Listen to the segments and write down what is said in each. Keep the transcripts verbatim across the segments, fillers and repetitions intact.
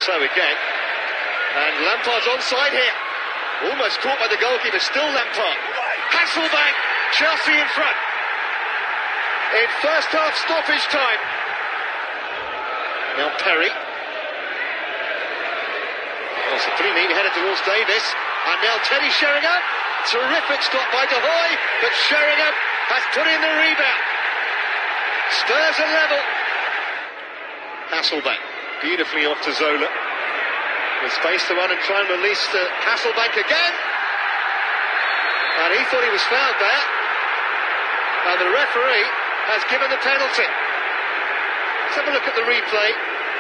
toe again. And Lampard's onside here. Almost caught by the goalkeeper, still Lampard. Hasselbaink, Chelsea in front. In first half stoppage time. Now Perry. Well, Saprini headed towards Davis. And now Teddy Sheringham. Terrific stop by De Hoy, but Sheringham has put in the rebound. Spurs are level. Hasselbaink, beautifully off to Zola. With space to run and try and release to Hasselbaink again. And he thought he was fouled there. And the referee has given the penalty. Let's have a look at the replay.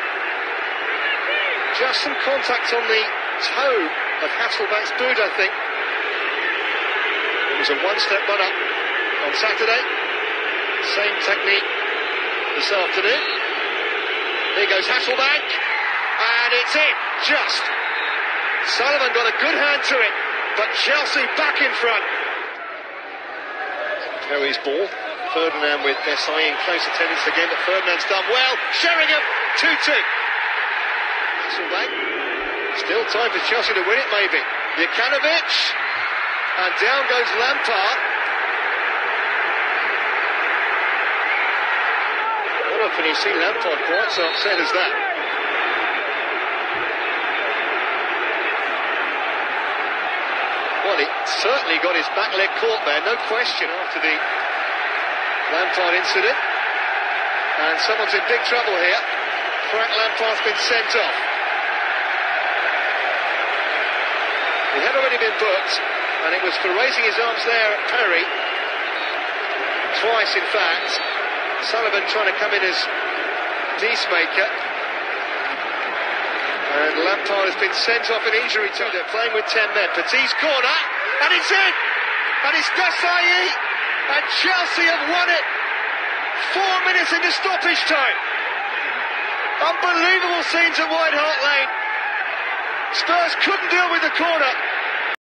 Just some contact on the toe of Hasselbaink's boot, I think. It was a one-step run-up on Saturday. Same technique this afternoon. Here goes Hasselbaink. And it's in, just. Sullivan got a good hand to it, but Chelsea back in front. Perry's ball. Ferdinand with Desai in close attendance again, but Ferdinand's done well. Sheringham, two two. Hasselbaink. Still time for Chelsea to win it, maybe. Jokanovic. And down goes Lampard. Not often you see Lampard quite so upset as that. Well, he certainly got his back leg caught there, no question, after the Lampard incident. And someone's in big trouble here. Frank Lampard's been sent off. He had already been booked, and it was for raising his arms there at Perry. Twice, in fact. Sullivan trying to come in as peacemaker. And Lampard has been sent off in injury time. They're playing with ten men. Petit's corner, and it's in! And it's Desai, and Chelsea have won it! Four minutes into stoppage time. Unbelievable scenes at White Hart Lane. Spurs couldn't deal with the corner.